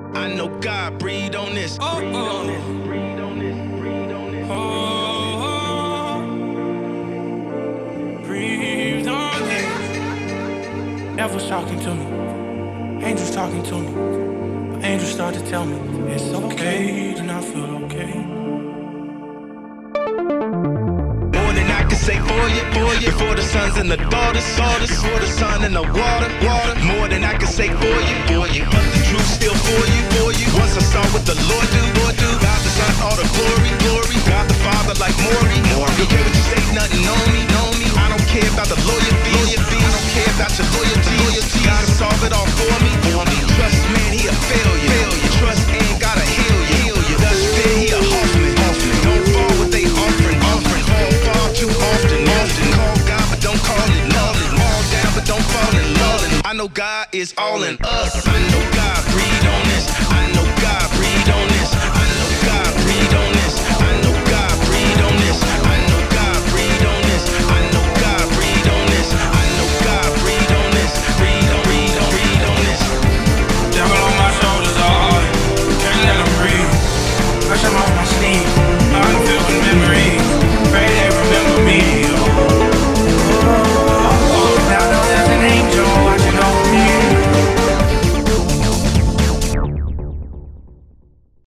I know God breathe on this. Oh, Breathe on this. Breathe on this. Breathe on this. oh, breathe on this. Devil's talking to me, angels talking to me, but angels start to tell me it's okay to not feel okay. More than I can say for you. Before the sons and the daughters, before the sun and the water. More than I can say for you. But the truth still for you. Once I saw what the Lord do. God the Son, all the glory. God the Father, like Maury. Don't care what you say, nothing on me. I don't care about the lawyer fees. I don't care about your loyalty. Gotta solve it all for me. Trust, man, he a failure. Trust ain't gotta heal you. Thus fear, he a Hoffman. Don't fall what they offering. Fall far too often. Call God, but don't call it nothing. All down, but don't fall in love. I know God is all in us. I know God